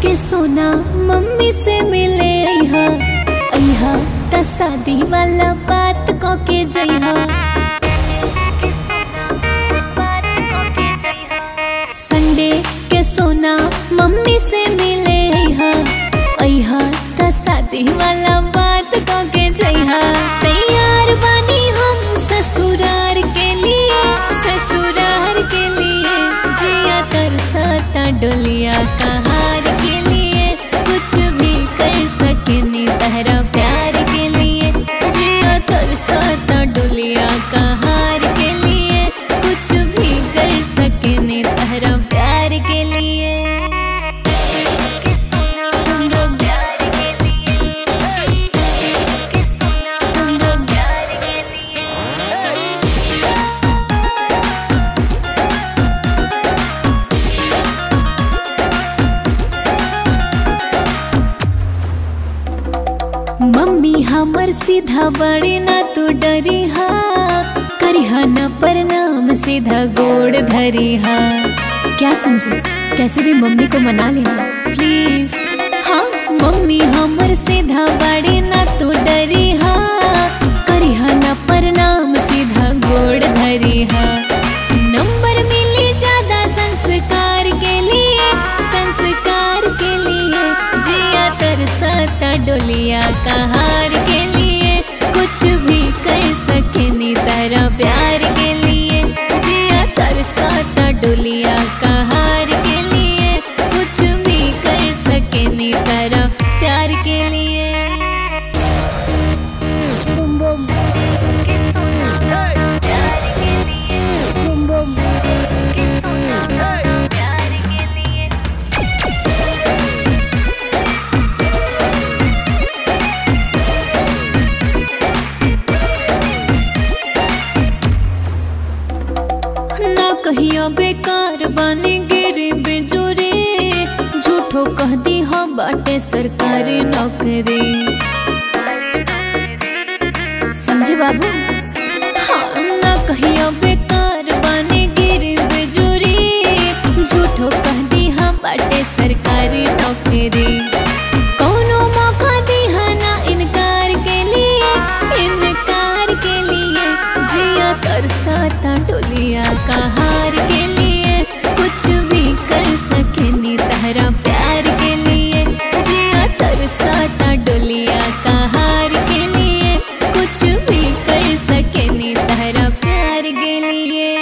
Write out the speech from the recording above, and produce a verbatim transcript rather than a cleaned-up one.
के सोना मम्मी से मिले अइहा अइहा त शादी वाला बात को के जइहा। संडे के सोना मम्मी से मिले अइहा अइहा त शादी वाला बात को के जइहा। तैयार बानी हम ससुरार के लिए ससुरार के लिए जिया तरसता डोलिया कहार के लिए कुछ भी कर सकेनी तहरा प्यार के लिए जिया तरसता डोलिया कहार के लिए कुछ भी कर सकेनी तहरा प्यार के लिए। मम्मी हमर सीधा बड़े ना तू डरी हा करिहा न प्रणाम सीधा गोड़ धरी हा। क्या समझे कैसे भी मम्मी को मना लेना प्लीज। हाँ मम्मी हमर सीधा बड़े ना तू डरी हा करिहा न प्रणाम सीधा गोड़ धरी हा। नंबर मिली ज्यादा संस्कार के लिए संस्कार के लिए जिया तरसता डोलिया कहार के लिए कुछ भी कर सकेनी तारा प्यार के लिए जिया तरसता डोलिया कहार के लिए कुछ भी कर सकेनी तारा प्यार के लिए। कहिया बेकार बने गिरी बेजोरे झूठो कह दी हो बाटे सरकारी नौकरी। समझे बाबू। हाँ ना कहिया बेकार बने गिरी बेजोरे झूठो कह दी हो बाटे सरकारी नौकरी। कोनो मौका दी ना इनकार के लिए इनकार के लिए जिया तरसता डोलिया कहार के लिए कुछ भी कर सकेनी तहरा प्यार के लिए जिया तरसता डोलिया कहार के लिए कुछ भी कर सकेनी तहरा प्यार के लिए।